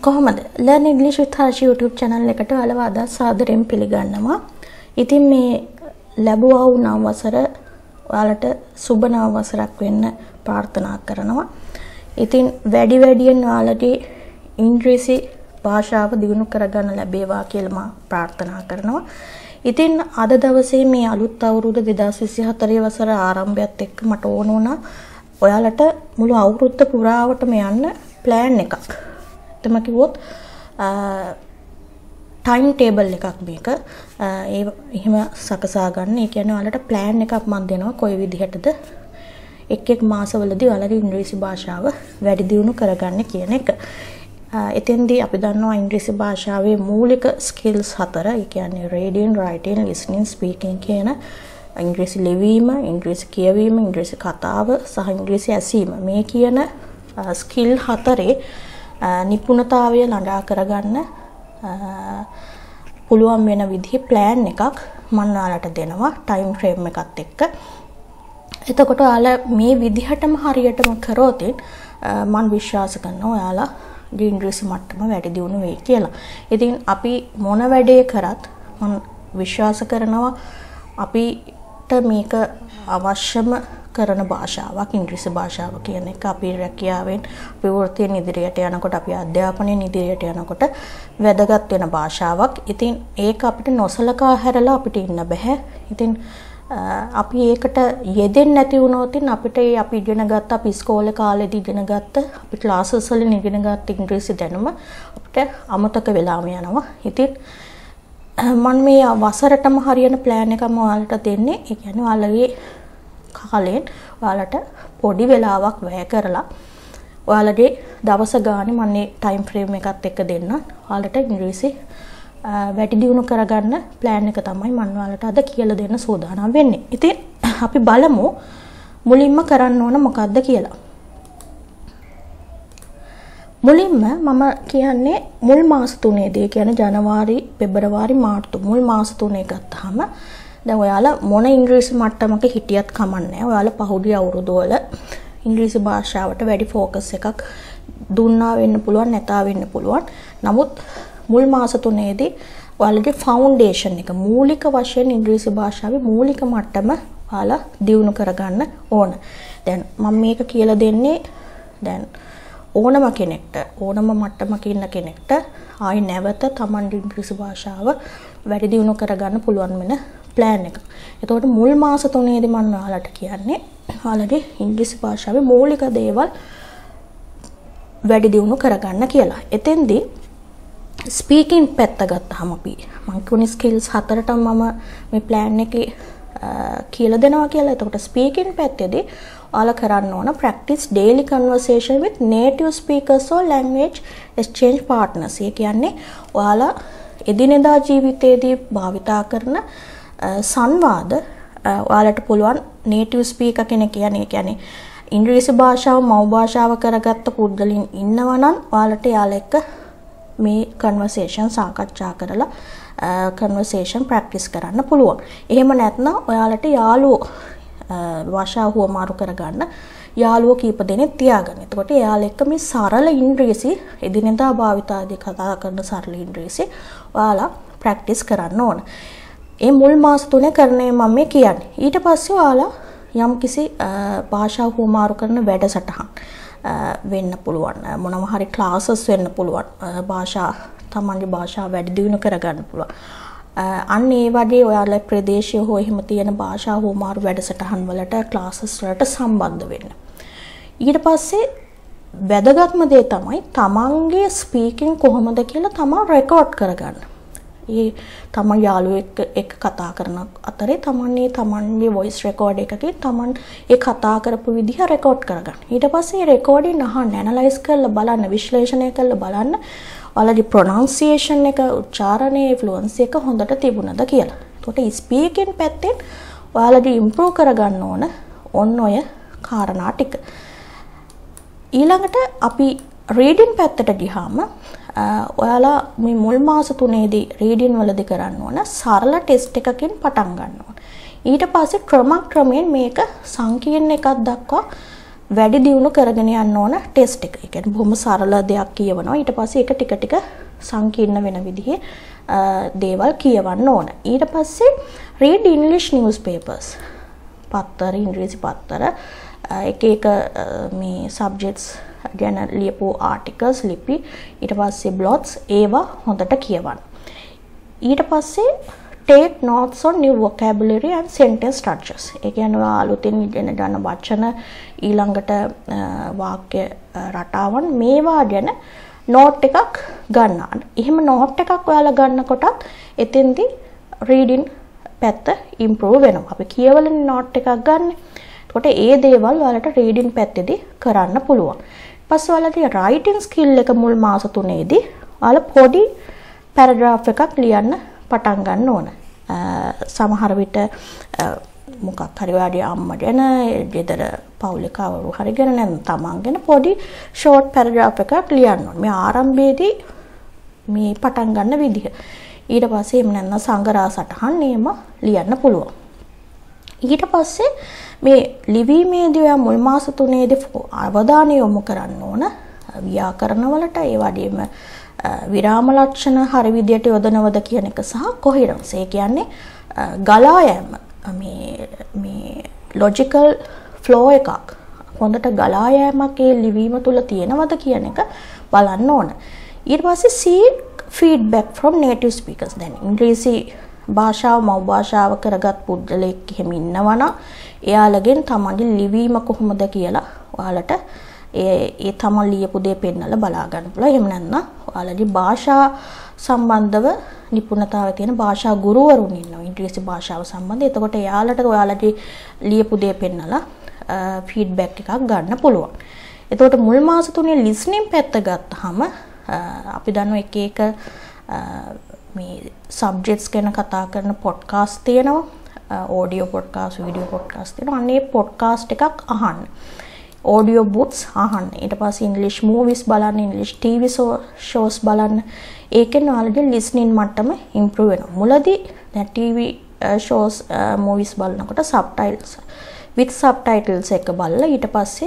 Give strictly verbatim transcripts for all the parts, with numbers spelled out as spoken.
කොහොමද Learn English with Harsh YouTube channel එකට ඔයාලව අද සාදරයෙන් පිළිගන්නවා. ඉතින් මේ ලැබුවා වූ නව වසර ඔයාලට සුබ නව වසරක් වෙන්න ප්‍රාර්ථනා කරනවා. ඉතින් වැඩි වැඩියෙන් ඔයාලගේ ඉංග්‍රීසි භාෂාව දියුණු කරගන්න ලැබේවා කියලා මම ප්‍රාර්ථනා කරනවා. ඉතින් අද දවසේ මේ අලුත් අවුරුදු දෙදාස් විසිහතර වසර ආරම්භයත් එක්ක මට ඕන වුණා ඔයාලට මුළු අවුරුද්ද පුරාවටම යන්න plan එකක්. එතම කිව්වොත් ටයිම් ටේබල් එකක් මේක ඒ එහෙම සකසා ගන්න. ඒ කියන්නේ ඔයාලට plan එකක් මම දෙනවා කොයි විදිහටද එක් එක් මාසවලදී ඔයාලගේ ඉංග්‍රීසි භාෂාව වැඩි දියුණු කරගන්න කියන එක. එතෙන්දී අපි දන්නවා ඉංග්‍රීසි භාෂාවේ මූලික ස්කිල්ස් හතර. ඒ කියන්නේ reading, writing, listening, speaking කියන ඉංග්‍රීසි ලිවීම, ඉංග්‍රීසි කියවීම, ඉංග්‍රීසි කතාව සහ ඉංග්‍රීසි ඇසීම. මේ කියන ස්කිල් හතරේ නිපුණතාවය ළඟා කරගන්න පුළුවන් වෙන විදිහේ plan එකක් මම ඔයාලට දෙනවා ටයිම් ෆ්‍රේම් එකත් එක්ක. එතකොට ඔයාලා මේ විදිහටම හරියටම කරොත් මම විශ්වාස කරනවා ඔයාලා ඉංග්‍රීසි මට්ටම වැඩි දියුණු වෙයි කියලා. ඉතින් අපි මොන වැඩේ කරත් මම විශ්වාස කරනවා අපිට මේක අවශ්‍යම කරන භාෂාවක් ඉංග්‍රීසි භාෂාව කියන එක. අපි රැකියාවෙන් අපි වෘත්තියෙන් ඉදිරියට යනකොට අපි අධ්‍යාපනයෙන් ඉදිරියට යනකොට වැදගත් වෙන භාෂාවක්. ඉතින් ඒක අපිට නොසලකා හැරලා අපිට ඉන්න බෑ. ඉතින් අපි ඒකට යෙදෙන්නේ නැති වුණොත් අපිට ඒ අපි ඉගෙන ගත්ත අපි ඉස්කෝලේ කාලේදී ඉගෙන ගත්ත අපි ක්ලාසස් වලින් ඉගෙන ගත්ත ඉංග්‍රීසි දැනුම අපිට අමතක වෙලාම යනවා. ඉතින් මම මේ වසරටම හරියන plan එකක් ඔයාලට දෙන්නේ. ඒ කියන්නේ ඔයාලගේ කාලෙන් ඔයාලට පොඩි වෙලාවක් වැය කරලා ඔයාලගේ දවස ගානේ මම මේ ටයිම් ෆ්‍රේම් එකත් එක්ක දෙන්න. ඔයාලට ඉංග්‍රීසි වැඩි දියුණු කරගන්න plan එක තමයි මම ඔයාලට අද කියලා දෙන්න සූදානම් වෙන්නේ. ඉතින් අපි බලමු මුලින්ම කරන්න ඕන මොකක්ද කියලා. මුලින්ම මම කියන්නේ මුල් මාස තුනේදී කියන්නේ ජනවාරි, පෙබරවාරි, මාර්තු මුල් මාස තුනේ ගත්තාම දැන් ඔයාලා මොන ඉංග්‍රීසි මට්ටමක හිටියත් කමන්නේ. ඔයාලා පහුගිය අවුරුදු වල ඉංග්‍රීසි භාෂාවට වැඩි ફોකස් එකක් දුන්නා වෙන්න පුළුවන්, නැතා වෙන්න පුළුවන්. නමුත් මුල් මාස තුනේදී ඔයාලගේ ෆවුන්ඩේෂන් එක මූලික වශයෙන් ඉංග්‍රීසි භාෂාවේ මූලික මට්ටම ඔයාලා දියුණු කරගන්න ඕන. දැන් මම මේක කියලා දෙන්නේ දැන් ඕනම කෙනෙක්ට ඕනම මට්ටමක ඉන්න කෙනෙක්ට ආයි නැවත තමන්ගේ ඉංග්‍රීසි භාෂාව වැඩි දියුණු කරගන්න පුළුවන් වෙන plan එක. එතකොට මුල් මාස තුනේදී මම ඔයාලට කියන්නේ ඔයාලගේ ඉංග්‍රීසි භාෂාවේ මූලික දේවල් වැඩි දියුණු කරගන්න කියලා. එතෙන්දී ස්පීකින් පැත්ත ගත්තාම අපි මම කියන්නේ ස්කිල්ස් හතරටම මම මේ plan එකේ කියලා දෙනවා කියලා. එතකොට ස්පීකින් පැත්තේදී ඔයාලා කරන්න ඕන practice daily conversation with native speakers or language exchange partners. ඒ කියන්නේ ඔයාලා එදිනෙදා ජීවිතයේදී භාවිතා කරන සංවාද ඔයාලට පුළුවන් native speaker කෙනෙක් කියන්නේ කියන්නේ ඉංග්‍රීසි භාෂාව මව් භාෂාව කරගත්ත පුද්ගලයන් ඉන්නවා නම් ඔයාලට යාළ එක්ක මේ conversation සාකච්ඡා කරලා conversation practice කරන්න පුළුවන්. එහෙම නැත්නම් ඔයාලට යාළුවෝ භාෂාව හුවමාරු කරගන්න යාළුවෝ කීප දෙනෙක් තියාගන්න. එතකොට එයාලා එක්ක මේ සරල ඉංග්‍රීසි එදිනෙදා භාවිතාදී කතා කරන සරල ඉංග්‍රීසි ඔයාලා practice කරන්න ඕන. ඒ මුල් මාස තුනේ කරන්නේ මම මේ කියන්නේ. ඊට පස්සේ ඔයාලා යම්කිසි භාෂාව හුවමාරු කරන වැඩසටහන් වෙන්න පුළුවන්. මොනවා හරි ක්ලාසස් වෙන්න පුළුවන්. භාෂා තමන්ගේ භාෂාව වැඩි දියුණු කරගන්න පුළුවන්. අන්න ඒ වගේ ඔයාලා ප්‍රදේශීය හෝ එහෙම තියෙන භාෂා හුවමාරු වැඩසටහන් වලට ක්ලාසස් වලට සම්බන්ධ වෙන්න. ඊට පස්සේ වැදගත්ම දේ තමයි තමන්ගේ ස්පීකින් කොහොමද කියලා තමන් රෙකෝඩ් කරගන්න. ඒ තමන් යාළුවෙක් එක්ක කතා කරන අතරේ තමන්නේ තමන්ගේ වොයිස් රෙකෝඩ් එකකින් තමන් ඒ කතා කරපු විදිහ රෙකෝඩ් කරගන්න. ඊට පස්සේ රෙකෝඩින් අහන්න ඇනලයිස් කරලා බලන්න, විශ්ලේෂණය කරලා බලන්න ඔයාලගේ ප්‍රොනන්සියේෂන් එක, උච්චාරණයේ ෆ්ලුවන්සි එක හොඳට තිබුණද කියලා. එතකොට ස්පීකින් පැත්තෙන් ඔයාලගේ ඉම්ප්‍රූව් කරගන්න ඕන ඔන්න ඔය කාරණා ටික. ඊළඟට අපි රීඩින් පැත්තට ගියාම ඔයාලා මේ මුල් මාස තුනේදී රීඩින් වලදී කරන්න ඕන සරල ටෙස්ට් එකකින් පටන් ගන්න ඕන. ඊට පස්සේ ක්‍රමක්‍රමයෙන් මේක සංකීර්ණ එකක් දක්වා වැඩි දියුණු කරගෙන යන්න ඕන ටෙස්ට් එක. ඒ කියන්නේ බොහොම සරල දෙයක් කියවනවා. ඊට පස්සේ ඒක ටික ටික සංකීර්ණ වෙන විදිහේ දේවල් කියවන්න ඕන. ඊට පස්සේ read English newspapers. පත්තර ඉංග්‍රීසි පත්තර එක එක මේ subjects ගැන ලියපු articles ලිපි ඊට පස්සේ blogs ඒවා හොඳට කියවන්න. ඊට පස්සේ take notes on new vocabulary and sentence structures. ඒ කියන්නේ අලුතින් ඉගෙන ගන්න වචන ඊළඟට වාක්‍ය රටාවන් මේවා ගැන note එකක් ගන්න. එහෙම note එකක් ඔයාලා ගන්නකොටත් එතෙන්දී reading පැත්ත improve වෙනවා. අපි කියවලනේ note එකක් ගන්න. එතකොට ඒ දේවල් ඔයාලට reading පැත්තේදී කරන්න පුළුවන්. ඊපස්සේ ඔයාලගේ writing skill එක මුල් මාස තුනේදී ඔයාලා පොඩි paragraph එකක් ලියන්න පටන් ගන්න ඕන. සමහර විට මොකක් හරි ඔයාගේ අම්මා ගැන, ගෙදර පවුලේ කවුරු හරි ගැන නම් තමන් ගැන පොඩි short paragraph එකක් ලියන්න ඕන. මේ ආරම්භයේදී මේ පටන් ගන්න විදිහ. ඊට පස්සේ එහෙම නැත්නම් සංගරා සටහන් එහෙම ලියන්න පුළුවන්. ඊට පස්සේ මේ ලිවීමේදී ඔයා මුල් මාස තුනේදී අවධානය යොමු කරන්න ඕන ව්‍යාකරණ වලට, ඒ වගේම විරාම ලක්ෂණ හරි විදියට යොදනවද කියන එක සහ කොහෙරන්ස්. ඒ කියන්නේ ගලා යෑම, මේ මේ logical flow එකක් හොඳට ගලා යෑමක් ඒ ලිවීම තුල තියෙනවද කියන එක බලන්න ඕන. ඊට පස්සේ seek feedback from native speakers. දැන් ඉංග්‍රීසි භාෂාව මව් භාෂාව කරගත් පුද්ගලෙක් එහෙම ඉන්නවනම් එයාලගෙන් තමන්ගේ ලිවීම කොහොමද කියලා ඔයාලට ඒ ඒ තමන් ලියපු දේ පෙන්නලා බලා ගන්න පුළුවන්. එහෙම නැත්නම් ඔයාලගේ භාෂා සම්බන්ධව නිපුණතාවය තියෙන භාෂා ගුරුවරුන් ඉන්නවා ඉංග්‍රීසි භාෂාව සම්බන්ධව. එතකොට එයාලට ඔයාලගේ ලියපු දේ පෙන්නලා ෆීඩ්බැක් එකක් ගන්න පුළුවන්. එතකොට මුල් මාස තුනේ listening පැත්ත ගත්තාම අපි දන්නවා එක එක මේ subjects ගැන කතා කරන podcast තියෙනවා. audio podcast, video podcast තියෙනවා. අනේ podcast එකක් අහන්න. audio books අහන්න. ඊට පස්සේ English movies බලන්න, English T V shows බලන්න. ඒකෙන් ඔයාලගේ listening මට්ටම improve වෙනවා. මුලදී දැන් T V shows movies බලනකොට subtitles with subtitles එක බලලා ඊට පස්සේ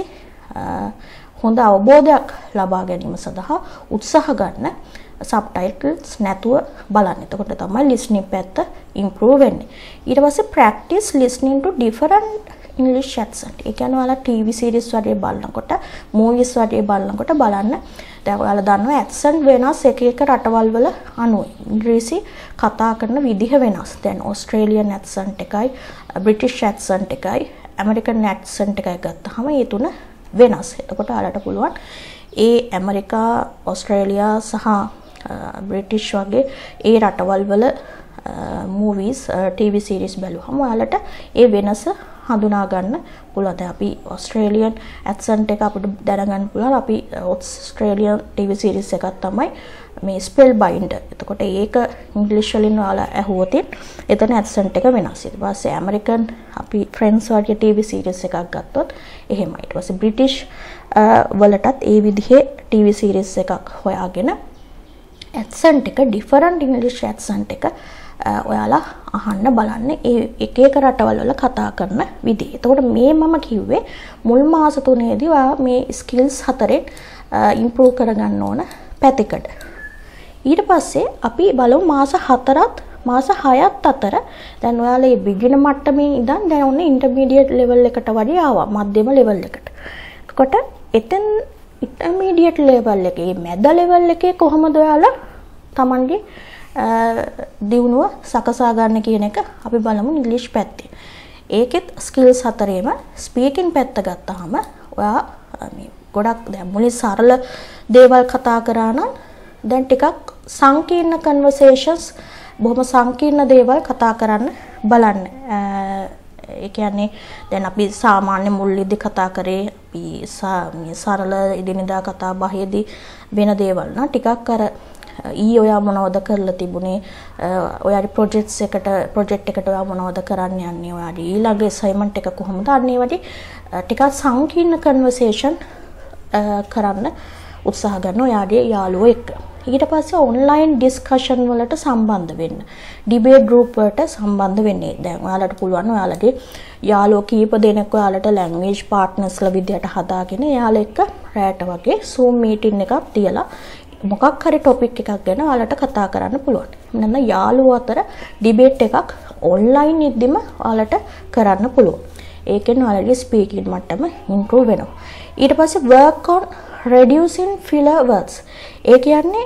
හොඳ අවබෝධයක් ලබා ගැනීම සඳහා උත්සාහ ගන්න subtitles නැතුව බලන්න. එතකොට තමයි listening පැත්ත improve වෙන්නේ. ඊට පස්සේ practice listening to different English accent. ඒ කියන්නේ ඔයාලා T V series වගේ බලනකොට, movies වගේ බලනකොට බලන්න. දැන් ඔයාලා දන්නවා accent වෙනස් එක එක රටවල් වල අනුව. ඉංග්‍රීසි කතා කරන විදිහ වෙනස්. දැන් Australian accent එකයි, British accent එකයි, American accent එකයි ගත්තාම මේ තුන වෙනස්. එතකොට ඔයාලට පුළුවන් ඒ ඇමරිකා, ඕස්ට්‍රේලියා සහ බ්‍රිටිෂ් වගේ ඒ රටවල් වල movies, T V series බලුවම ඔයාලට ඒ වෙනස හඳුනා ගන්න පුළුවන්. දැන් අපි Australian accent එක අපිට දැනගන්න පුළුවන්. අපි Australian T V series එකක් තමයි මේ Spellbinder. එතකොට ඒක ඉංග්‍රීසි වලින් ඔයාලා ඇහුවොත් එතන accent එක වෙනස්. ඊට පස්සේ American අපි Friends වගේ T V series එකක් ගත්තොත් එහෙමයි. ඊට පස්සේ British වලටත් ඒ විදිහේ T V series එකක් හොයාගෙන accent එක different English accent එක ඔයාලා අහන්න බලන්න ඒ එක එක රටවල් වල කතා කරන විදිහ. එතකොට මේ මම කිව්වේ මුල් මාස තුනේදී ඔයා මේ skills හතරෙන් improve කරගන්න ඕන පැතිකඩ. ඊට පස්සේ අපි බලමු මාස හතරත් මාස හයත් අතර දැන් ඔයාලා මේ beginner මට්ටමේ ඉඳන් දැන් ඔන්න intermediate level එකට වඩා ආවා, මධ්‍යම level එකට. එතකොට එතෙන් intermediate level එකේ මැද level එකේ කොහොමද ඔයාලා Tamange දියුණුව සකසා ගන්න කියන එක අපි බලමු ඉංග්‍රීසි පැත්තේ. ඒකෙත් skills හතරේම speaking පැත්ත ගත්තාම ඔයා මේ ගොඩක් දැන් මුලින් සරල දේවල් කතා කරා නම් දැන් ටිකක් සංකීර්ණ conversations, බොහොම සංකීර්ණ දේවල් කතා කරන්න බලන්න. ඒ කියන්නේ දැන් අපි සාමාන්‍ය මුල්ලේදී කතා කරේ අපි මේ සරල එදිනෙදා කතා බහේදී වෙන දේවල් නා ටිකක් අර ඊ ඔයා මොනවද කරලා තිබුණේ, ඔයාගේ ප්‍රොජෙක්ට්ස් එකට ප්‍රොජෙක්ට් එකට ඔයා මොනවද කරන්න යන්නේ, ඔයාගේ ඊළඟ අසයින්මන්ට් එක කොහොමද අන්නේ වගේ ටිකක් සංකීර්ණ conversation කරන්න උත්සාහ ගන්නවා ඔයාගේ යාළුවෝ එක්ක. ඊට පස්සේ ඔන්ලයින් ඩිස්කෂන් වලට සම්බන්ධ වෙන්න. ඩිබේට් ගෲප් වලට සම්බන්ධ වෙන්නේ. දැන් ඔයාලට පුළුවන් ඔයාලගේ යාළුවෝ කීප දෙනෙක් ඔයාලට ලැන්ග්වේජ් පාර්ට්නර්ස්ලා විදියට හදාගෙන එයාලා එක්ක රැට වගේ Zoom මීටින් එකක් තියලා මොකක් හරි ටොපික් එකක් ගැන ඔයාලට කතා කරන්න පුළුවන්. නැත්නම් යාළුවෝ අතර ඩිබේට් එකක් ඔන්ලයින් ඉද්දිම ඔයාලට කරන්න පුළුවන්. ඒකෙන් ඔයාලගේ ස්පීකින් මට්ටම ඉම්ප්‍රූව් වෙනවා. ඊට පස්සේ work on reducing filler words. ඒ කියන්නේ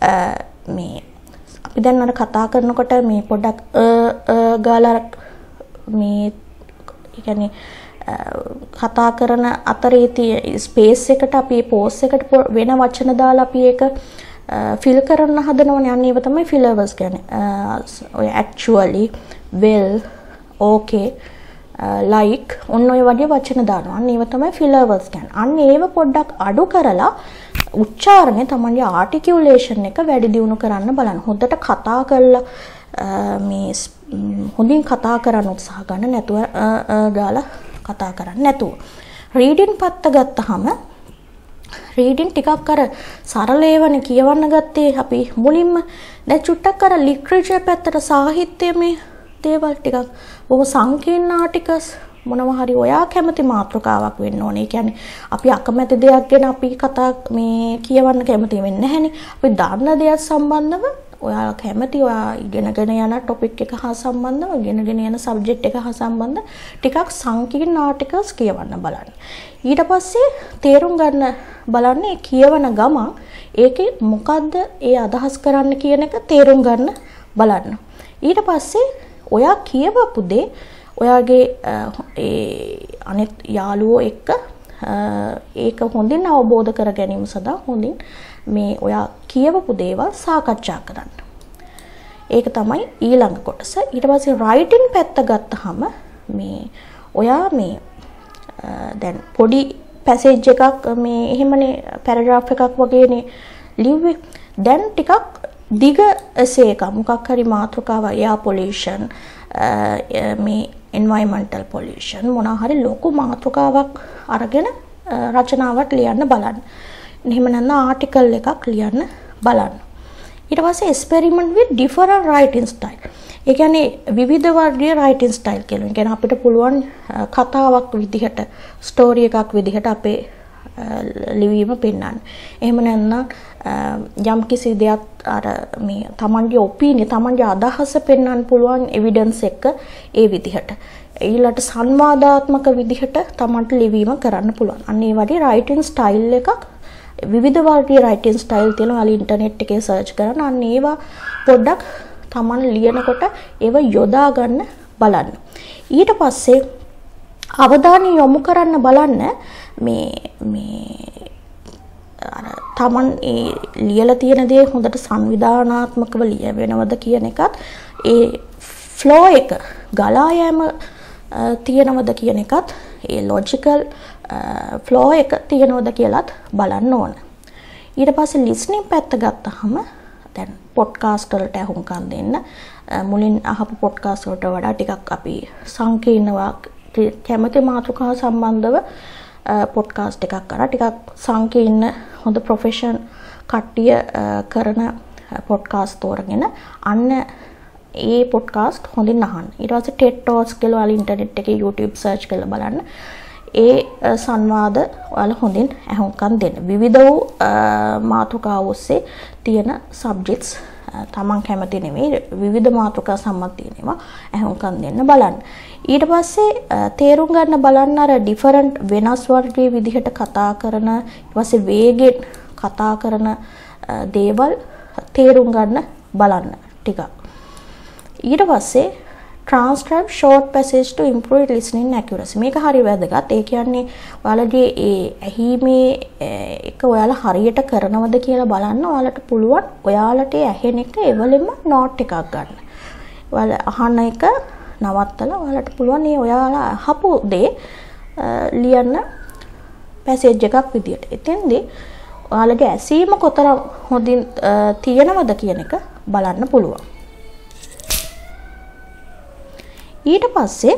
මේ අපි දැන් අර කතා කරනකොට මේ පොඩක් ගාලා මේ කියන්නේ කතා කරන අතරේ තියෙන ස්පේස් එකට අපි පෝස් එකට වෙන වචන දාලා අපි ඒක ෆිල් කරන්න හදනවනේ. අන්න ඒව තමයි filler words කියන්නේ. ඔය actually, well, okay, like ඔන්න ඔය වගේ වචන දානවා. අන්න ඒව තමයි filler words කියන්නේ. අන්න ඒව පොඩ්ඩක් අඩු කරලා උච්චාරණය තමන්ගේ ආටිකියුලේෂන් එක වැඩි දියුණු කරන්න බලන්න. හොඳට කතා කරලා මේ හොඳින් කතා කරන්න උත්සාහ ගන්න නැතුව ගාලා කතා කරන්න නැතුව. රීඩින් පැත්ත ගත්තාම රීඩින් ටිකක් අර සරල ඒවානේ කියවන්න ගත්තේ අපි මුලින්ම. දැන් චුට්ටක් අර ලිටරේචර් පැත්තට සාහිත්‍යමය දේවල් ටිකක් බොහොම සංකීර්ණ ආටිකල්ස් මොනවා හරි ඔයා කැමති මාතෘකාවක් වෙන්න ඕනේ. ඒ කියන්නේ අපි අකමැති දෙයක් ගැන අපි කතා මේ කියවන්න කැමති වෙන්නේ නැහැනේ. අපි දන්න දෙයක් සම්බන්ධව ඔයා කැමති ඔයා ඉගෙනගෙන යන ටොපික් එක හා සම්බන්ධව ඉගෙනගෙන යන සබ්ජෙක්ට් එක හා සම්බන්ධ ටිකක් සංකීර්ණ ආටිකල්ස් කියවන්න බලන්න. ඊට පස්සේ තේරුම් ගන්න බලන්න ඒ කියවන ගමන් ඒකේ මොකද්ද ඒ අදහස් කරන්න කියන එක තේරුම් ගන්න බලන්න. ඊට පස්සේ ඔයා කියවපු දේ ඔයාගේ ඒ අනිත් යාළුවෝ එක්ක ඒක හොඳින් අවබෝධ කර ගැනීම සඳහා හොඳින් මේ ඔයා කියවපු දේවල් සාකච්ඡා කරන්න. ඒක තමයි ඊළඟ කොටස. ඊට පස්සේ රයිටින් පැත්ත ගත්තාම මේ ඔයා මේ දැන් පොඩි පැසේජ් එකක් මේ එහෙමනේ පැරග්‍රාෆ් එකක් වගේනේ ලිව්වේ. දැන් ටිකක් දිග එසේ එකක් මොකක් හරි මාතෘකාව air pollution මේ environmental pollution මොනවා හරි ලොකු මාතෘකාවක් අරගෙන රචනාවක් ලියන්න බලන්න. එහෙම නැත්නම් ආටිකල් එකක් ලියන්න බලන්න. ඊට පස්සේ experiment with different writing style. ඒ කියන්නේ විවිධ වර්ගයේ writing style කියලා. ඒ කියන්නේ අපිට පුළුවන් කතාවක් විදිහට ස්ටෝරි එකක් විදිහට අපේ ලිවීම පෙන්වන්න. එහෙම නැත්නම් යම් කිසි දෙයක් අර මේ තමන්ගේ ඔපිනියන් තමන්ගේ අදහස පෙන්වන්න පුළුවන් එවිඩන්ස් එක ඒ විදිහට. ඊළඟට සංවාදාත්මක විදිහට තමන්ට ලිවීම කරන්න පුළුවන්. අන්න ඒ වගේ writing style එකක් විවිධ වර්ගයේ writing style තියෙනවා. ඔයාලා ඉන්ටර්නෙට් එකේ සර්ච් කරන අන්න ඒවා පොඩ්ඩක් තමන් ලියනකොට ඒව යොදා ගන්න බලන්න. ඊට පස්සේ අවධානය යොමු කරන්න බලන්න මේ මේ අර තමන් ඒ ලියලා තියෙන දේ හොඳට සංවිධානාත්මකව ලියවෙනවද කියන එකත් ඒ ෆ්ලෝ එක ගලා යෑම තියෙනවද කියන එකත් ඒ ලොජිකල් ෆ්ලෝ එක තියෙනවද කියලාත් බලන්න ඕන. ඊට පස්සේ ලිස්නින් පැත්ත ගත්තාම දැන් පොඩ්කාස්ට් වලට අහුම්කම් දෙන්න මුලින් අහපු පොඩ්කාස්ට් වලට වඩා ටිකක් අපි සංකීර්ණව කැමති මාතෘකාව සම්බන්ධව පොඩ්කාස්ට් එකක් කරා. ටිකක් සංකීර්ණ හොඳ ප්‍රොෆෙෂන් කට්ටිය කරන පොඩ්කාස්ට් තෝරගෙන අන්න ඒ පොඩ්කාස්ට් හොඳින් අහන්න. ඊට පස්සේ ටෙඩ් ටෝක්ස් කියලා ඔයාලා ඉන්ටර්නෙට් එකේ YouTube සර්ච් කරලා බලන්න. ඒ සංවාද ඔයාලා හොඳින් අහුම්කම් දෙන්න. විවිධ වූ මාතෘකා ඔස්සේ තියෙන සබ්ජෙක්ට්ස් තමන් කැමති නෙමෙයි විවිධ මාතෘකා සම්බන්ධ තියෙනවා අහුම්කම් දෙන්න බලන්න. ඊට පස්සේ තේරුම් ගන්න බලන්න අර ඩිෆරන්ට් වෙනස් වර්ගයේ විදිහට කතා කරන ඊට පස්සේ වේගෙන් කතා කරන දේවල් තේරුම් ගන්න බලන්න ටිකක්. ඊට පස්සේ transcribe short passage to improve listening accuracy. මේක හරි වැදගත්. ඒ කියන්නේ ඔයාලගේ ඒ ඇහිීමේ එක ඔයාලා හරියට කරනවද කියලා බලන්න ඔයාලට පුළුවන් ඔයාලට ඇහෙන එක එවලෙම නෝට් එකක් ගන්න. ඔයාලා අහන එක නවත්තලා ඔයාලට පුළුවන් මේ ඔයාලා අහපු දේ ලියන්න පැසේජ් එකක් විදියට. එතෙන්දී ඔයාලගේ ඇසීම කොතරම් හොඳින් තියෙනවද කියන එක බලන්න පුළුවන්. ඊට පස්සේ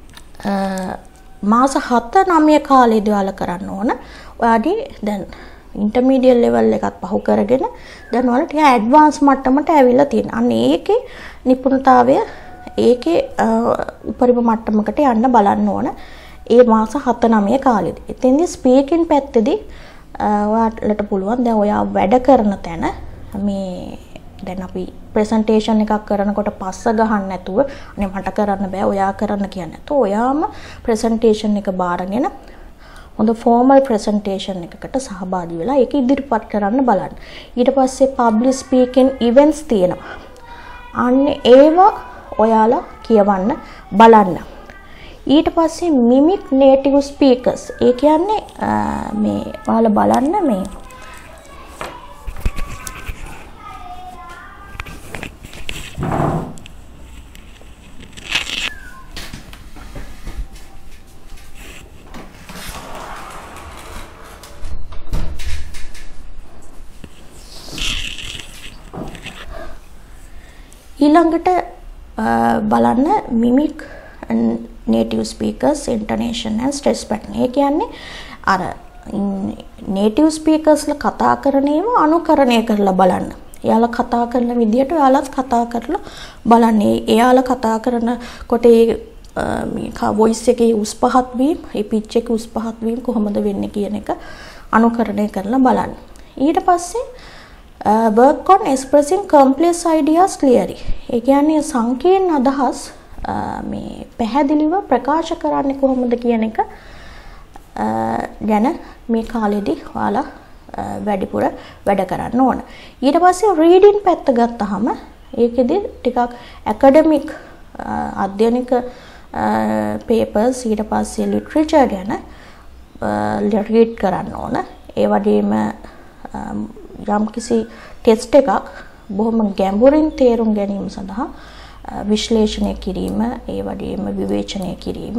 මාස හත නවය කාලේදී ඔයාලා කරන්න ඕන. ඔයාගේ දැන් ඉන්ටර්මීඩියට් ලෙවල් එකත් පහු කරගෙන දැන් ඔයාලා ටික ඇඩ්වාන්ස් මට්ටමට ඇවිල්ලා තියෙනවා. අන්න ඒකේ නිපුණතාවය ඒකේ උපරිම මට්ටමකට යන්න බලන්න ඕන. ඒ මාස හත නවය කාලෙදී. එතෙන්දී ස්පීකින් පැත්තේදී ඔයාලට පුළුවන් දැන් ඔයා වැඩ කරන තැන මේ දැන් අපි ප්‍රසන්ටේෂන් එකක් කරනකොට පස්ස ගහන්න නැතුව අනේ මට කරන්න බෑ ඔයා කරන්න කියන්නේ නැතුව ඔයාම ප්‍රසන්ටේෂන් එක බාරගෙන හොඳ ෆෝමල් ප්‍රසන්ටේෂන් එකකට සහභාගී වෙලා ඒක ඉදිරිපත් කරන්න බලන්න. ඊට පස්සේ පබ්ලික් ස්පීකින් ඉවෙන්ට්ස් තියෙනවා. අන්න ඒවා ඔයාලා කියවන්න බලන්න. ඊට පස්සේ මිමික් නේටිව් ස්පීකර්ස් ඒ කියන්නේ මේ ඔයාලා බලන්න මේ ඊළඟට බලන්න mimic native speakers intonation and stress pattern. ඒ කියන්නේ අර native speakers ලා කතා කරන ඒවා අනුකරණය කරලා බලන්න. එයාලා කතා කරන විදිහට ඔයාලත් කතා කරලා බලන්න. එයාලා කතා කරනකොට ඒ මේ voice එකේ උස් පහත් වීම, ඒ pitch එකේ උස් පහත් වීම කොහොමද වෙන්නේ කියන එක අනුකරණය කරලා බලන්න. ඊට පස්සේ Uh, work on expressing complex ideas clearly. ඒ කියන්නේ සංකීර්ණ අදහස් මේ පැහැදිලිව ප්‍රකාශ කරන්නේ කොහොමද කියන එක ගැන මේ කාලෙදී ඔයාලා වැඩිපුර වැඩ කරන්න ඕන. ඊට පස්සේ රීඩින් පැත්ත ගත්තාම ඒකෙදි ටිකක් ඇකඩමික් අධ්‍යයනික papers ඊට පස්සේ literature ගැන රීඩ් කරන්න ඕන. ඒ වගේම යම් කිසි ටෙස්ට් එකක් බොහොම ගැඹුරින් තේරුම් ගැනීම සඳහා විශ්ලේෂණය කිරීම ඒ වගේම විවේචනය කිරීම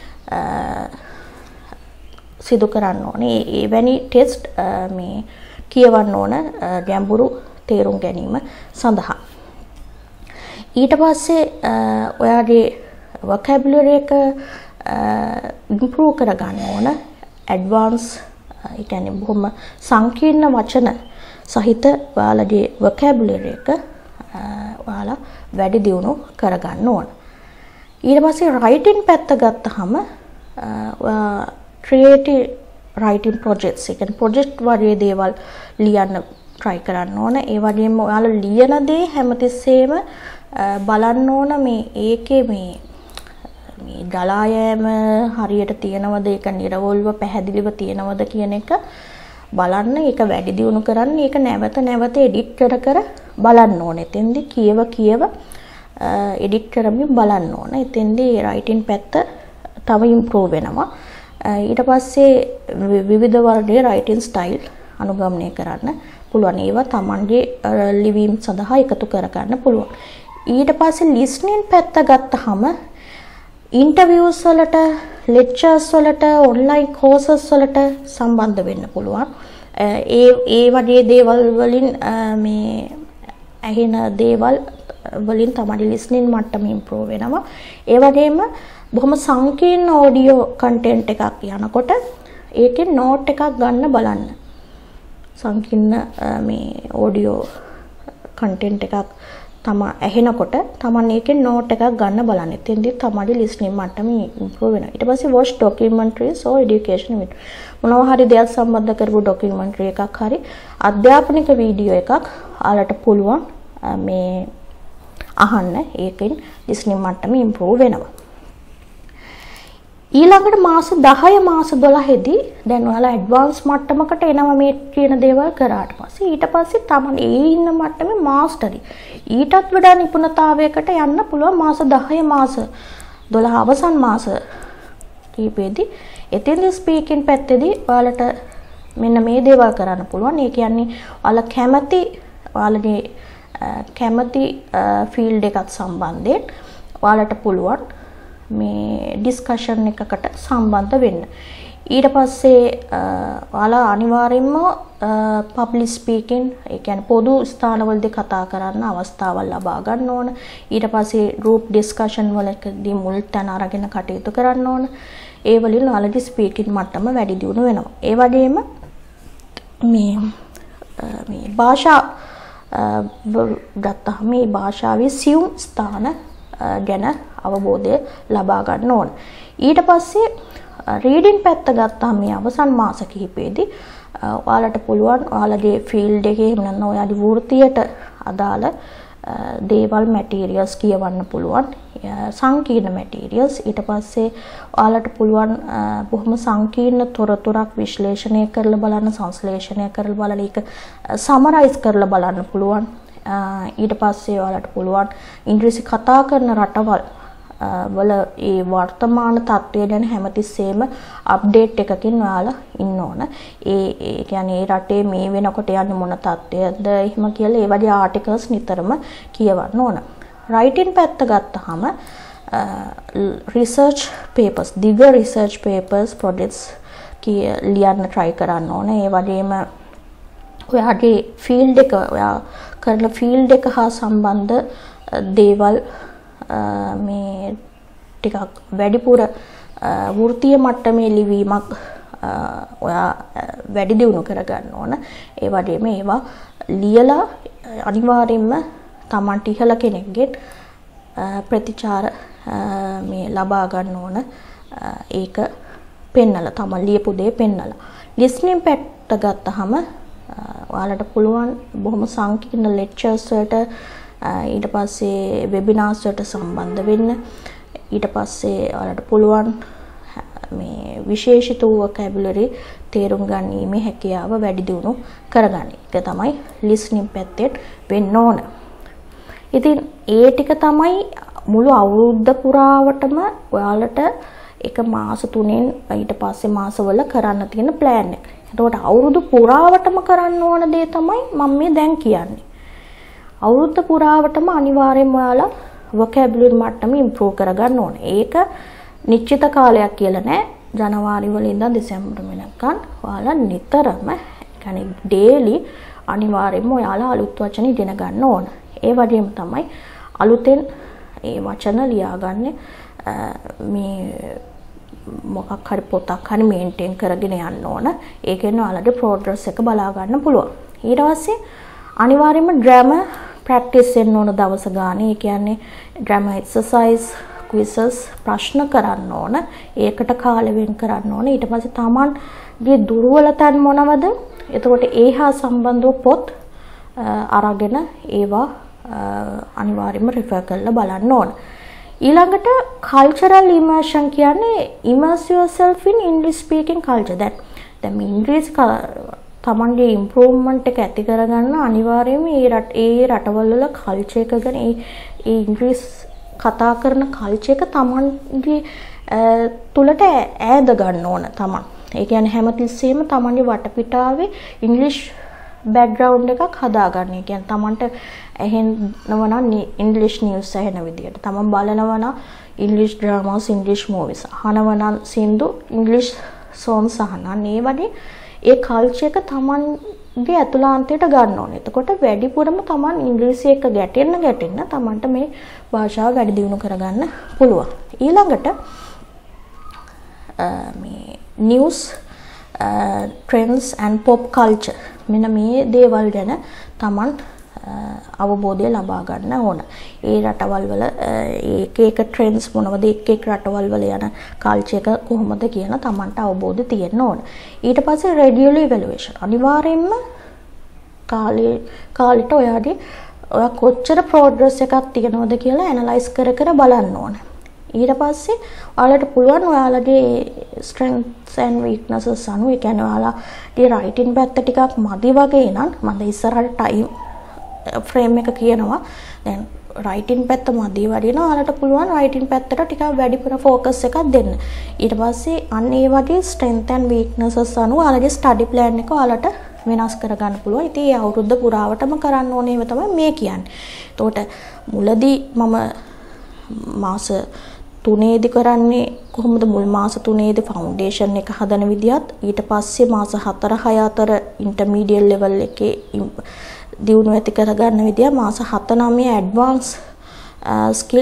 සිදු කරන්න ඕනේ. ඒ වැනි ටෙස්ට් මේ කියවන්න ඕන ගැඹුරු තේරුම් ගැනීම සඳහා. ඊට පස්සේ ඔයාගේ vocabulary එක improve කරගන්න ඕන. advance ඒ කියන්නේ බොහොම සංකීර්ණ වචන සහිත ඔයාලගේ vocabulary එක ඔයාලා වැඩි දියුණු කරගන්න ඕන. ඊට පස්සේ writing පැත්ත ගත්තාම ඔයා creative writing projects ඒ කියන්නේ project වගේ දේවල් ලියන්න try කරන්න ඕන. ඒ වගේම ඔයාලා ලියන දේ හැමතිස්සෙම බලන්න ඕන මේ ඒකේ මේ මේ දලායෑම හරියට තියෙනවද ඒක නිර්වෝල්ව පැහැදිලිව තියෙනවද කියන එක බලන්න. ඒක වැඩි දියුණු කරන්න ඒක නැවත නැවත එඩිට් කර කර බලන්න ඕනේ. එතෙන්දී කියව කියව එඩිට් කරමින් බලන්න ඕනේ. එතෙන්දී රයිටින් පැත්ත තව ඉම්ප්‍රූව් වෙනවා. ඊට පස්සේ විවිධ වර්ගයේ රයිටින් ස්ටයිල් අනුගමනය කරන්න පුළුවන්. ඒවා Tamanගේ ලිවීම සඳහා එකතු කර ගන්න පුළුවන්. ඊට පස්සේ ලිස්නින් පැත්ත ගත්තාම ඉන්ටර්වියුස් වලට, ලෙක්චර්ස් වලට, ඔන්ලයින් කෝසස් වලට සම්බන්ධ වෙන්න පුළුවන්. ඒ ඒ වගේ දේවල් වලින් මේ ඇහෙන දේවල් වලින් තමයි ලිස්නින් මට්ටම ඉම්ප්‍රූව් වෙනවා. ඒ වගේම බොහොම සංකීර්ණ ඔඩියෝ කන්ටෙන්ට් එකක් යනකොට ඒකේ නෝට් එකක් ගන්න බලන්න. සංකීර්ණ මේ ඔඩියෝ කන්ටෙන්ට් එකක් තමා ඇහෙනකොට තමන් ඒකේ නෝට් එකක් ගන්න බලන්න. එතෙන්දී තමයි ලිස්නින් මට්ටම ඉම්ප්‍රූව් වෙනවා. ඊට පස්සේ watch documentaries or education video. මොනවා හරි දෙයක් සම්බන්ධ කරපු documentary එකක් හරි අධ්‍යාපනික වීඩියෝ එකක් ආලට පුළුවන් මේ අහන්න. ඒකෙන් ලිස්නින් මට්ටම ඉම්ප්‍රූව් වෙනවා. ඊළඟට මාස දහය මාස දොළහදී දැන් ඔයාලා ඇඩ්වාන්ස් මට්ටමකට එනවා මේ කියන දේවල් කරාට පස්සේ ඊට පස්සේ තමයි ඒ ඉන්න මට්ටමේ මාස්ටරි ඊටත් වඩා නිපුණතාවයකට යන්න පුළුවන් මාස දහය මාස දොළහ අවසන් මාස කීපෙදී. එතෙන්දී ස්පීකින් පැත්තේදී ඔයාලට මෙන්න මේ දේවල් කරන්න පුළුවන්. ඒ කියන්නේ ඔයාලා කැමති ඔයාලගේ කැමති ෆීල්ඩ් එකත් සම්බන්ධයෙන් ඔයාලට පුළුවන් මේ ඩිස්කෂන් එකකට සම්බන්ධ වෙන්න. ඊට පස්සේ ඔයාලා අනිවාර්යයෙන්ම පබ්ලික් ස්පීකින් ඒ කියන්නේ පොදු ස්ථානවලදී කතා කරන්න අවස්ථාවල් ලබා ගන්න ඕන. ඊට පස්සේ ගෲප් ඩිස්කෂන් වලදී මුල් තැන අරගෙන කටයුතු කරන්න ඕන. ඒ වලින් ඔයාලගේ ස්පීකින් මට්ටම වැඩි දියුණු වෙනවා. ඒ වගේම මේ මේ භාෂා ගත්තාම මේ භාෂාවේ සියුම් ස්ථාන ගැන අවබෝධය ලබා ගන්න ඕන. ඊට පස්සේ රීඩින් පැත්ත ගත්තාම මේ අවසන් මාස කිහිපෙදී ඔයාලට පුළුවන් ඔයාලගේ ෆීල්ඩ් එකේ එහෙම නැත්නම් ඔයාලගේ වෘත්තියට අදාළ දේවල් මැටීරියල්ස් කියවන්න පුළුවන්. සංකීර්ණ මැටීරියල්ස්. ඊට පස්සේ ඔයාලට පුළුවන් බොහොම සංකීර්ණ තොරතුරක් විශ්ලේෂණය කරලා බලන්න, සංශ්ලේෂණය කරලා බලලා ඒක සමරයිස් කරලා බලන්න පුළුවන්. ඊට පස්සේ ඔයාලට පුළුවන් ඉංග්‍රීසි කතා කරන රටවල් වල ඒ වර්තමාන තත්ත්වය ගැන හැමතිස්සෙම අප්ඩේට් එකකින් ඔයාලා ඉන්න ඕන. ඒ ඒ කියන්නේ ඒ රටේ මේ වෙනකොට යන්නේ මොන තත්ත්වයද එහෙම කියලා ඒ වගේ ආටිකල්ස් නිතරම කියවන්න ඕන. රයිටින් පැත්ත ගත්තාම රිසර්ච් පේපර්ස්, දිග රිසර්ච් පේපර්ස් ප්‍රොජෙක්ට්ස් ලියන්න try කරන්න ඕන. ඒ වගේම ඔයාගේ ෆීල්ඩ් එක, ඔයා කරන ෆීල්ඩ් එක හා සම්බන්ධ දේවල් මේ ටිකක් වැඩිපුර වෘත්තීය මට්ටමේ ලිවීමක් ඔයා වැඩි දියුණු කරගන්න ඕන. ඒ වගේම ඒවා ලියලා අනිවාර්යයෙන්ම තමන්ට ඉහළ කෙනෙක්ගෙන් ප්‍රතිචාර මේ ලබා ගන්න ඕන. ඒක පෙන්නලා තමන් ලියපු දේ පෙන්නලා. ලිස්නින් පැත්ත ගත්තාම ඔයාලට පුළුවන් බොහොම සංකීර්ණ ලෙක්චර්ස් වලට ඊට පස්සේ වෙබිනාර්ස් වලට සම්බන්ධ වෙන්න. ඊට පස්සේ ඔයාලට පුළුවන් මේ විශේෂිත වොකැබුලරි තේරුම් ගැනීමේ හැකියාව වැඩි දියුණු කරගන්න. ඒක තමයි ලිස්නින් පැත්තේ වෙන්න ඕන. ඉතින් ඒ ටික තමයි මුළු අවුරුද්ද පුරාවටම ඔයාලට එක මාස තුනෙන් ඊට පස්සේ මාසවල කරන්න තියෙන ප්ලෑන් එක. එතකොට අවුරුදු පුරාවටම කරන්න ඕන දේ තමයි මම මේ දැන් කියන්නේ. අවුරුද්ද පුරාවටම අනිවාර්යයෙන්ම ඔයාලා vocabulary මට්ටම improve කරගන්න ඕනේ. ඒක නිශ්චිත කාලයක් කියලා නෑ. ජනවාරි වල ඉඳන් දෙසැම්බර් වෙනකන් ඔයාලා නිතරම يعني daily අනිවාර්යයෙන්ම ඔයාලා අලුත් වචන ඉගෙන ගන්න ඕන. ඒ වගේම තමයි අලුතෙන් ඒ වචන ලියාගන්නේ මේ මොකක් හරි පොතක් හරි මේන්ටේන් කරගෙන යන්න ඕන. ඒකෙන් ඔයාලගේ ප්‍රෝග්‍රස් එක බලා ගන්න පුළුවන්. ඊට පස්සේ අනිවාර්යයෙන්ම grammar practice වෙන්න ඕන දවස ගානේ. ඒ කියන්නේ grammar exercise, quizzes, ප්‍රශ්න කරන්න ඕන. ඒකට කාලෙ වෙන් කරන්න ඕන. ඊට පස්සේ තමන්ගේ දුර්වලතන් මොනවද? එතකොට ඒ හා සම්බන්ධව පොත් අරගෙන ඒවා අනිවාර්යයෙන්ම refer කරලා බලන්න ඕන. ඊළඟට cultural immersion කියන්නේ immerse yourself in English speaking culture. that දැන් ඉංග්‍රීසි තමන්ගේ ඉම්ප්‍රූව්මන්ට් එක ඇති කරගන්න අනිවාර්යයෙන්ම ඒ රට ඒ රටවල් වල කල්චර් එක ගැන ඒ ඒ ඉංග්‍රීසි කතා කරන කල්චර් එක තමන්ගේ තුලට ඈද ගන්න ඕන තමන්. ඒ කියන්නේ හැමතිස්සෙම තමන්ගේ වටපිටාවේ ඉංග්‍රීසි බෑග්ග්‍රවුන්ඩ් එකක් හදාගන්න. ඒ කියන්නේ තමන්ට ඇහෙනවා නම් ඉංග්‍රීසි නිවුස් ඇහෙන විදියට, තමන් බලනවා නම් ඉංග්‍රීසි ඩ්‍රාමාස්, ඉංග්‍රීසි මූවිස්, අහනවා නම් සින්දු ඉංග්‍රීසි සෝන්ස් අහනවා. ඒ වගේ ඒ කල්චර් එක තමන්ගේ ඇතුළාන්තයට ගන්න ඕනේ. එතකොට වැඩිපුරම තමන් ඉංග්‍රීසි එක්ක ගැටෙන්න ගැටෙන්න තමන්ට මේ භාෂාව වැඩි දියුණු කරගන්න පුළුවන්. ඊළඟට මේ news, trends and pop culture මෙන්න මේ දේවල් ගැන තමන් අවබෝධය ලබා ගන්න ඕන. ඒ රටවල් වල එක එක ට්‍රෙන්ඩ්ස් මොනවද, එක එක රටවල් වල යන කල්චර් එක කොහොමද කියන තමන්ට අවබෝධය තියෙන්න ඕන. ඊට පස්සේ රෙගියුලර් ඉවැලුවේෂන් අනිවාර්යයෙන්ම කාලේ කාලෙට ඔයාගේ ඔයා කොච්චර ප්‍රෝග්‍රස් එකක් තියෙනවද කියලා ඇනලයිස් කර කර බලන්න ඕන. ඊට පස්සේ ඔයාලට පුළුවන් ඔයාලගේ strengths and weaknesses අනුව, ඒ කියන්නේ ඔයාලගේ writing පැත්ත ටිකක් මදි වගේ නම් මම ඉස්සරහට time frame එක කියනවා. දැන් writing පැත්ත මදි වගේ නම් ඔයාලට පුළුවන් writing පැත්තට ටිකක් වැඩිපුර focus එකක් දෙන්න. ඊට පස්සේ අන්න ඒ වගේ strength and weaknesses අනුව ඔයාලගේ study plan එක ඔයාලට වෙනස් කර ගන්න පුළුවන්. ඉතින් ඒ අවුරුද්ද පුරාවටම කරන්න ඕනේ ඒව තමයි මේ කියන්නේ. එතකොට මුලදී මම මාස තුනේදී කරන්නේ කොහොමද? මුල් මාස තුනේදී ෆවුන්ඩේෂන් එක හදන විදියත්, ඊට පස්සේ මාස හතර හය අතර ඉන්ටර්මීඩියට් ලෙවල් එකේ දියුණුව ඇති කරගන්න විදිය, මාස හත නවය ඇඩ්වාන්ස් ස්කිල්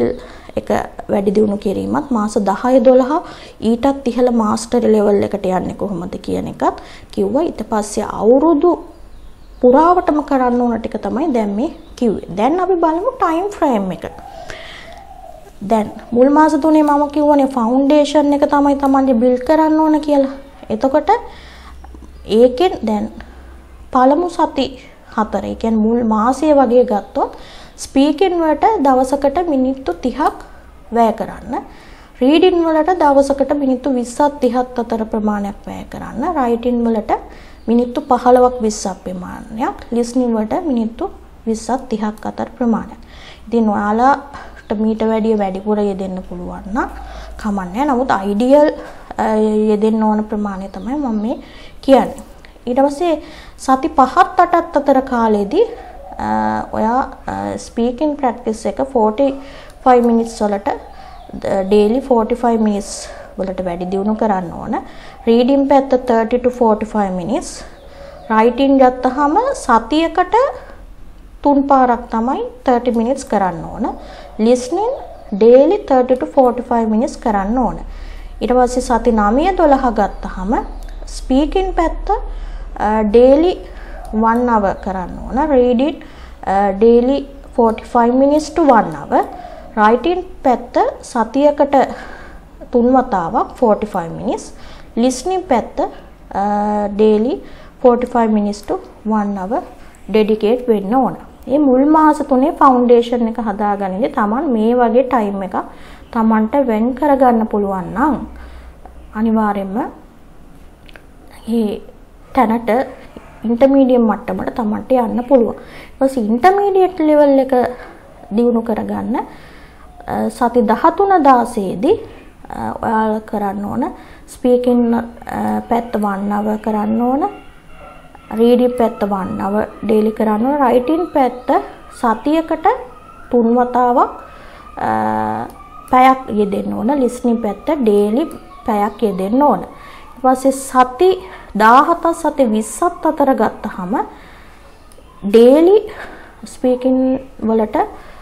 එක වැඩි දියුණු කිරීමත් මාස දහය දොළහ ඊටත් ඉහළ මාස්ටර් ලෙවල් එකට යන්නේ කොහොමද කියන එකත් කිව්වා. ඊට පස්සේ අවුරුදු පුරාවටම කරන්න ඕන ටික තමයි දැන් මේ කිව්වේ. දැන් අපි බලමු ටයිම් ෆ්‍රේම් එක. දැන් මුල් මාස තුනේ මම කිව්වනේ ෆවුන්ඩේෂන් එක තමයි තමයි බිල්ඩ් කරන්න ඕන කියලා. එතකොට ඒකෙන් දැන් පළමු සති හතර, ඒ කියන්නේ මුල් මාසය වගේ ගත්තොත් ස්පීකින් වලට දවසකට මිනිත්තු තිහක් වැය කරන්න. රීඩින් වලට දවසකට මිනිත්තු විස්සක් තිහක් අතර ප්‍රමාණයක් වැය කරන්න. රයිටින් වලට මිනිත්තු පහළොවක් විස්සක් ප්‍රමාණයක්. ලිස්නින් වලට මිනිත්තු විස්සක් තිහක් අතර ප්‍රමාණයක්. ඉතින් ඔයාලාට මීට වැඩිය වැඩිපුර යෙදෙන්න පුළුවන් නම් කමන්නේ. නමුත් අයිඩියල් යෙදෙන්න ඕන ප්‍රමාණය තමයි මම මේ කියන්නේ. ඊට පස්සේ සති පහත් අටත් අතර කාලෙදී ඔයා ස්පීකින් ප්‍රැක්ටිස් එක forty-five minutes වලට daily forty-five minutes වලට වැඩි දියුණු කරන්න ඕන. රීඩින් පැත්ත thirty to forty-five minutes. Writing ගත්තහම සතියකට තුන් පාරක් තමයි thirty minutes කරන්න ඕන. ලිස්නින් daily thirty to forty-five minutes කරන්න ඕන. ඊට පස්සේ සති නවය දොළහ ගත්තහම ස්පීකින් පැත්ත daily one hour කරන්න ඕන. reading uh, daily forty-five minutes to one hour. writing පැත්ත සතියකට තුන් වතාවක් forty-five minutes. listening පැත්ත uh, daily forty-five minutes to one hour dedicate වෙන්න ඕන. මේ මුල් මාස තුනේ ෆවුන්ඩේෂන් එක හදාගන්නේ තමන් මේ වගේ ටයිම් එකක් තමන්ට වෙන් කරගන්න පුළුවන් නම් අනිවාර්යයෙන්ම මේ තැනට ඉන්ටර්මීඩියට් මට්ටමට තමන්ට යන්න පුළුවන්. ඊට පස්සේ ඉන්ටර්මීඩියට් ලෙවල් එක දියුණු කරගන්න සති දහතුන දාසය දී ඔයාලා කරන්න ඕන ස්පීකින් පැත්ත one hour කරන්න ඕන. රීඩින් පැත්ත one hour daily කරන්න ඕන. රයිටින් පැත්ත සතියකට තුන් වතාවක් පැයක් යෙදෙන්න ඕන. ලිස්නින් පැත්ත daily පැයක් යෙදෙන්න ඕන. ඊට පස්සේ සති දහහත සති විස්සක් අතර ගත්තහම daily ස්පීකින් වලට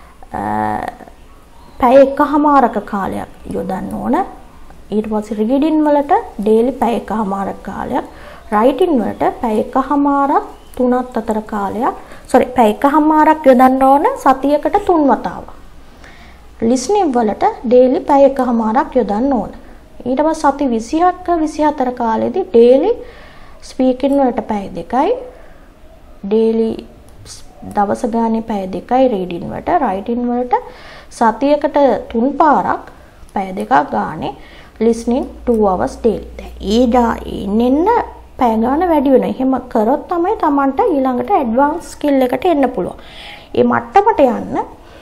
පැය එකහමාරක කාලයක් යොදන්න ඕන. ඊට පස්සේ රීඩින් වලට daily පැය එකහමාරක කාලයක්, රයිටින් වලට පැය එකහමාරක් තුනත් අතර කාලයක්, sorry පැය එකහමාරක් යොදන්න ඕන සතියකට තුන් වතාවක්. ලිස්නින් වලට daily පැය එකහමාරක් යොදන්න ඕන. ඊට පස්සේ සති විසිහක විසිහතර කාලෙදී daily ස්පීකින් වලට පැය දෙකයි, daily දවස ගානේ පැය දෙකයි රීඩින් වලට, රයිටින් වලට සතියකට තුන් පාරක් පැය දෙකක් ගානේ, listening two hours daily. දැන් ඊදා ඉන්නෙන්න පැය ගාන වැඩි වෙනවා. එහෙම කරොත් තමයි Tamanට ඊළඟට advanced skill එකට එන්න පුළුවන්. මේ මට්ටමට යන්න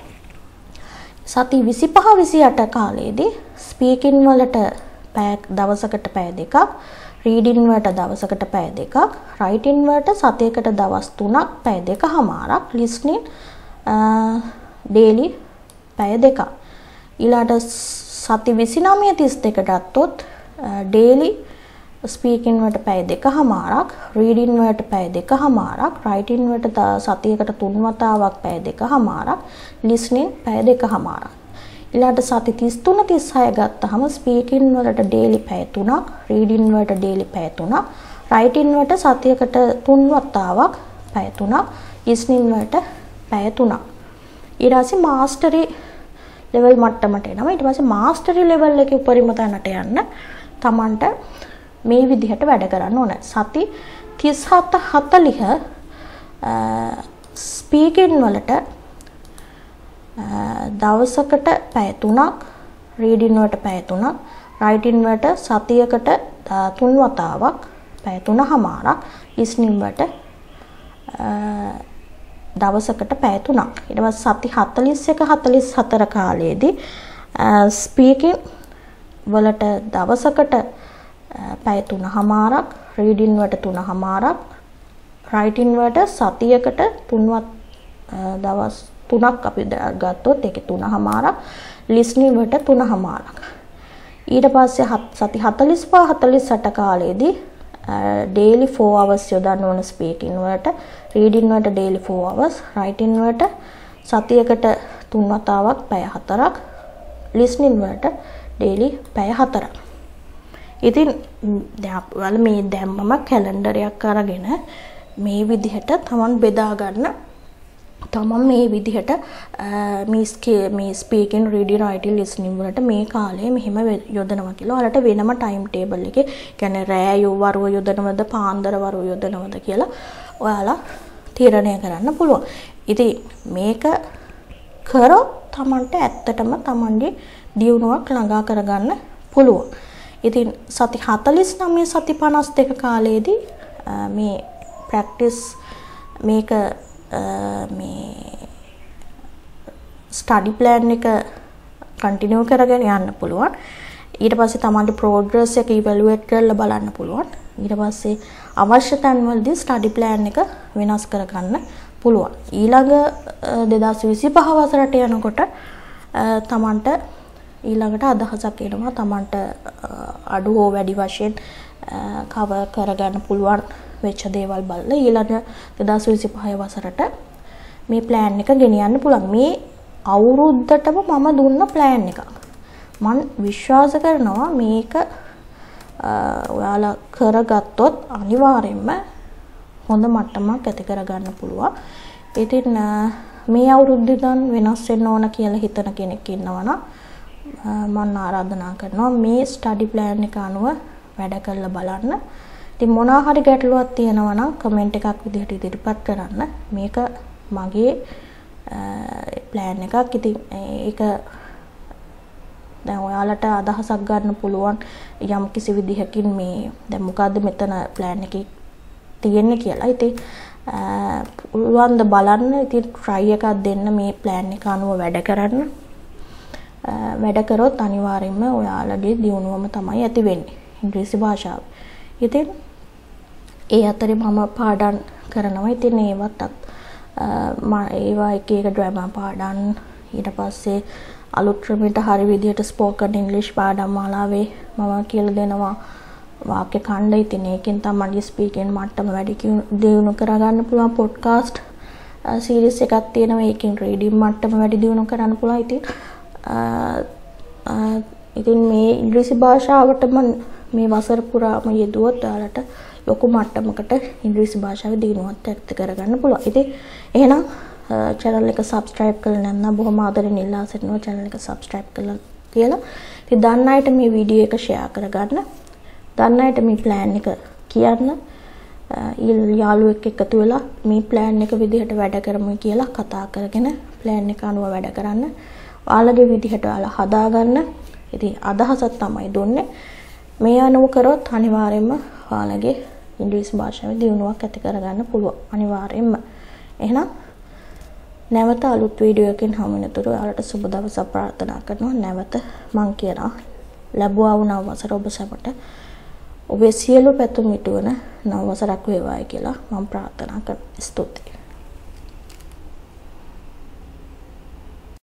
සති විසිපහ විසිඅට කාලයේදී ස්පීකින් වලට පැය දවසකට පැය දෙකක්, රීඩින් වලට දවසකට පැය දෙකක්, රයිටින් වලට සතියකට දවස් තුනක් පැය දෙකමාරක්, ලිස්නින් daily පැය දෙකක්. ඊළාට සති විසිනවය තිස් දෙක ගත්තොත් daily ස්පීකින් වලට පැය දෙකමාරක්, රීඩින් වලට පැය දෙකමාරක්, රයිටින් වලට සතියකට තුන් වතාවක් පැය දෙකමාරක්, ලිස්නින් පැය දෙකමාරක්. ඊළාට සති තිස් තුන තිස් හය ගත්තහම ස්පීකින් වලට daily පැය තුනක්, රීඩින් වලට daily පැය තුනක්, රයිටින් වලට සතියකට තුන් වතාවක් පැය තුනක්, ලිස්නින් වලට පැය තුනක්. ඊට පස්සේ මාස්ටරි ලෙවල් මට්ටමට එනවා. ඊට පස්සේ මාස්ටරි ලෙවල් එකේ උපරිම තැනට යන්න Tamanට මේ විදිහට වැඩ කරන්න ඕන. සති තිස් හත හතළිහ ස්පීකින් වලට දවසකට පැය තුනක්, රීඩින් වලට පැය තුනක්, රයිටින් වලට සතියකට තුන් වතාවක් පැය තුනමාරක්, ලිස්නින් වලට දවසකට පැය තුනක්. ඊට පස්සේ සති හතළිස් එක හතළිස් හතර කාලයේදී ස්පීකින් වලට දවසකට පැය තුනමාරක්, රීඩින් වලට තුනමාරක්, රයිටින් වලට සතියකට තුන්වත් දවස් තුනක් අපි ගත්තොත් ඒකේ තුනමාරක්, ලිස්නින් වලට තුනමාරක්. ඊට පස්සේ සති හතළිස් පහ හතළිස් අට කාලයේදී daily four hours යොදන්න ඕන ස්පීකින් වලට, රීඩින් වලට daily four hours, රයිටින් වලට සතියකට තුන් වතාවක් පැය හතරක්, listening වලට daily පැය හතරක්. ඉතින් දැන් ඔයාලා මේ දැම්මම කැලෙන්ඩර් එකක් අරගෙන මේ විදිහට තමන් බෙදා ගන්න. තමන් මේ විදිහට මේ මේ ස්පීකින් රීඩින් රයිටින් ලිසනින් වලට මේ කාලේ මෙහෙම යොදනවා කියලා ඔයාලට වෙනම ටයිම් ටේබල් එකේ කියන්නේ රෑ වරුව යොදනවද පාන්දර වරුව යොදනවද කියලා ඔයාලා තීරණය කරන්න පුළුවන්. ඉතින් මේක කරොත් තමන්ට ඇත්තටම තමන්ගේ දියුණුවක් ළඟා කරගන්න පුළුවන්. ඉතින් සති හතළිස් නවය සති පනස් දෙක කාලයේදී මේ ප්‍රැක්ටිස් මේක මේ ස්ටඩි ප්ලෑන් එක කන්ටිනියු කරගෙන යන්න පුළුවන්. ඊට පස්සේ තමන්ගේ ප්‍රෝග්‍රස් එක ඉවැලුවේට් කරලා බලන්න පුළුවන්. ඊට පස්සේ අවශ්‍ය තැන්වලදී ස්ටඩි ප්ලෑන් එක වෙනස් කරගන්න පුළුවන්. ඊළඟ දෙදාස් විසිපහ වසරට යනකොට තමන්ට ඊළඟට අදහසක් එනවා තමන්ට අඩු හෝ වැඩි වශයෙන් කවර් කරගන්න පුළුවන් වෙච්ච දේවල් බලලා ඊළඟ දෙදාස් විසිපහ වසරට මේ ප්ලෑන් එක ගෙනියන්න පුළුවන්. මේ අවුරුද්දටම මම දුන්න ප්ලෑන් එකක්. මම විශ්වාස කරනවා මේක ඔයාලා කරගත්තොත් අනිවාර්යයෙන්ම හොඳ මට්ටමක් ඇති කරගන්න පුළුවන්. ඉතින් මේ අවුරුද්දේ දැන් වෙනස් වෙන්න ඕන කියලා හිතන කෙනෙක් ඉන්නවා නම් මම ආරාධනා කරනවා මේ ස්ටඩි ප්ලෑන් එක අනුව වැඩ කරලා බලන්න. ඉතින් මොනවා හරි ගැටලුවක් තියෙනවා නම් කමෙන්ට් එකක් විදිහට ඉදිරිපත් කරන්න. මේක මගේ ප්ලෑන් එකක්. ඉතින් ඒක දැන් ඔයාලට අදහසක් ගන්න පුළුවන් යම් කිසි විදිහකින් මේ දැන් මොකද්ද මෙතන ප්ලෑන් එකේ තියෙන්නේ කියලා. ඉතින් පුළුවන් ද බලන්න. ඉතින් try එකක් දෙන්න මේ ප්ලෑන් එක අනුව වැඩ කරන්න. වැඩ කරොත් අනිවාර්යයෙන්ම ඔයාලගේ දියුණුවම තමයි ඇති වෙන්නේ ඉංග්‍රීසි භාෂාව. ඉතින් ඒ අතරේ මම පාඩම් කරනවා. ඉතින් ඒවත් මම ඒවා එක එක ඩ්‍රාමා පාඩම් ඊට පස්සේ අලුත් ක්‍රමයට හරි විදිහට ස්පෝකන් ඉංග්‍රීසි පාඩම් මාලාවේ මම කියලා දෙනවා වාක්‍ය ඛණ්ඩ. ඉතින් ඒකෙන් තමයි ස්පීකින් මට්ටම වැඩි දියුණු කරගන්න පුළුවන්. පොඩ්කාස්ට් සීරීස් එකක් තියෙනවා. ඒකෙන් රීඩින් මට්ටම වැඩි දියුණු කරන්න පුළුවන්. ඉතින් ඉතින් මේ ඉංග්‍රීසි භාෂාවටම මේ වසර පුරාම යෙදුවොත් ඔයාලට ලොකු මට්ටමකට ඉංග්‍රීසි භාෂාවේ දියුණුවක් ඇති කරගන්න පුළුවන්. ඉතින් එහෙනම් channel එක subscribe කරලා නැත්නම් බොහොම ආදරෙන් ඉල්ලා සිටිනවා channel එක subscribe කරලා කියලා. ඉතින් දන්න අයට මේ වීඩියෝ එක share කරගන්න. දන්න අයට මේ plan එක කියන්න. යාළුවෙක් එකතු වෙලා මේ plan එක විදිහට වැඩ කරමු කියලා කතා කරගෙන plan එක අනුව වැඩ කරන්න. ඔයාලගේ විදිහට ඔයාලා හදාගන්න. ඉතින් අදහසක් තමයි දුන්නේ. මේ අනුව කරොත් අනිවාර්යයෙන්ම ඔයාලගේ ඉංග්‍රීසි භාෂාවේ දියුණුවක් ඇති කරගන්න පුළුවන්. අනිවාර්යයෙන්ම. එහෙනම් නැවත අලුත් වීඩියෝ එකකින් හමු වෙනතුරු ඔයාලට සුබ දවසක් ප්‍රාර්ථනා කරනවා. නැවත මං කියනවා ලැබුවා වූ නව වසර ඔබ සැමට ඔබේ සියලු පැතුම් ඉටුවන නව වසරක් වේවායි කියලා මම ප්‍රාර්ථනා කරනවා. ස්තුතියි.